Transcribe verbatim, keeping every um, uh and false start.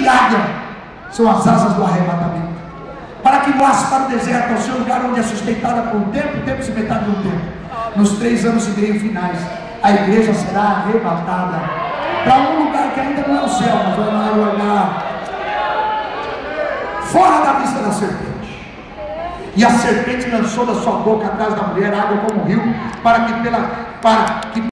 de águia são as asas do arrebatamento, para que voasse para o deserto, ao seu lugar onde é sustentada por um tempo, tempo e metade do tempo. Nos três anos e meio finais, a igreja será arrebatada para um lugar que ainda não é o céu, mas vai lá o olhar fora da vista da serpente. E a serpente lançou da sua boca atrás da mulher água como um rio, para que pela para que